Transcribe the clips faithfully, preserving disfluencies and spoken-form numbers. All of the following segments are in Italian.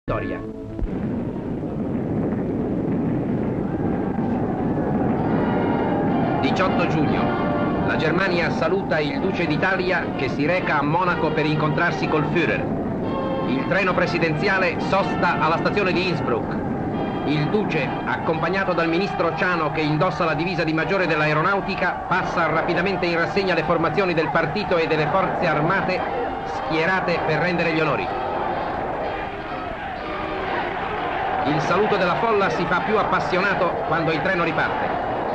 storia. diciotto giugno. La Germania saluta il Duce d'Italia che si reca a Monaco per incontrarsi col Führer. Il treno presidenziale sosta alla stazione di Innsbruck. Il Duce, accompagnato dal ministro Ciano che indossa la divisa di maggiore dell'aeronautica, passa rapidamente in rassegna le formazioni del partito e delle forze armate schierate per rendere gli onori. Il saluto della folla si fa più appassionato quando il treno riparte.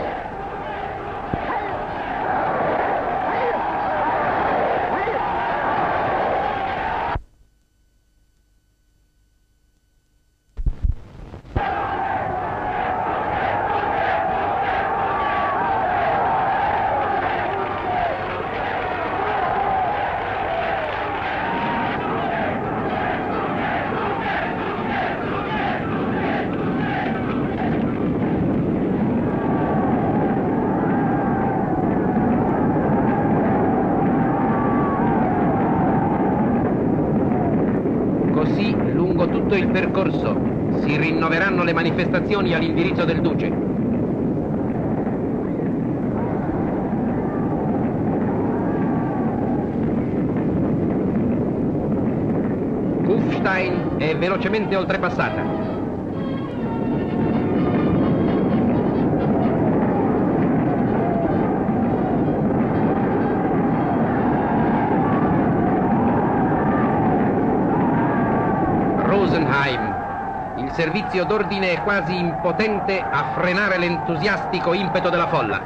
Così, lungo tutto il percorso, si rinnoveranno le manifestazioni all'indirizzo del Duce. Kufstein è velocemente oltrepassata. Rosenheim. Il servizio d'ordine è quasi impotente a frenare l'entusiastico impeto della folla.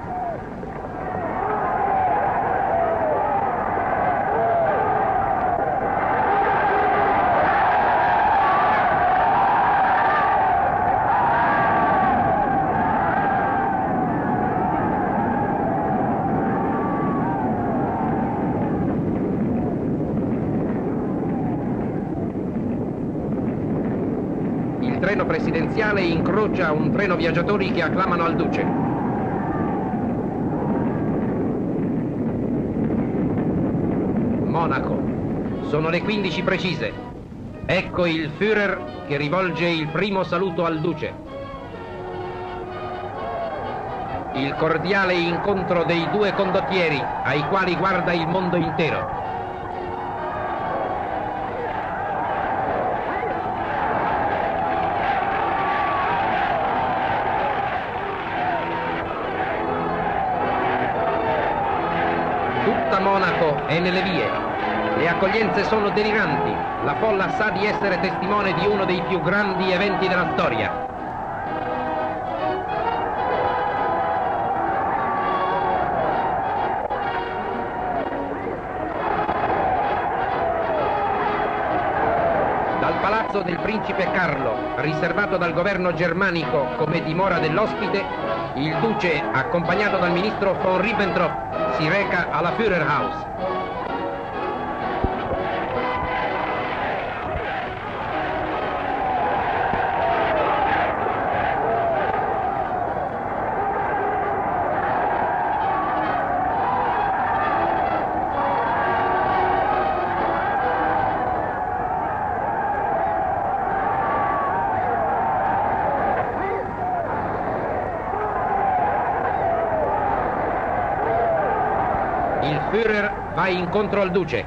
Il treno presidenziale incrocia un treno viaggiatori che acclamano al Duce. Monaco. Sono le quindici precise. Ecco il Führer che rivolge il primo saluto al Duce. Il cordiale incontro dei due condottieri ai quali guarda il mondo intero. Tutta Monaco è nelle vie. Le accoglienze sono deliranti. La folla sa di essere testimone di uno dei più grandi eventi della storia. Dal palazzo del principe Carlo, riservato dal governo germanico come dimora dell'ospite, il Duce, accompagnato dal ministro von Ribbentrop, si reca alla Führerhaus. Il Führer va incontro al Duce.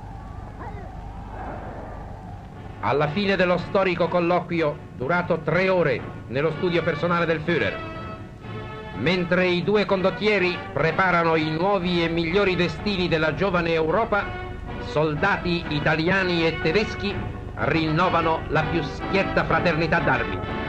Alla fine dello storico colloquio, durato tre ore nello studio personale del Führer, mentre i due condottieri preparano i nuovi e migliori destini della giovane Europa, soldati italiani e tedeschi rinnovano la più schietta fraternità d'armi.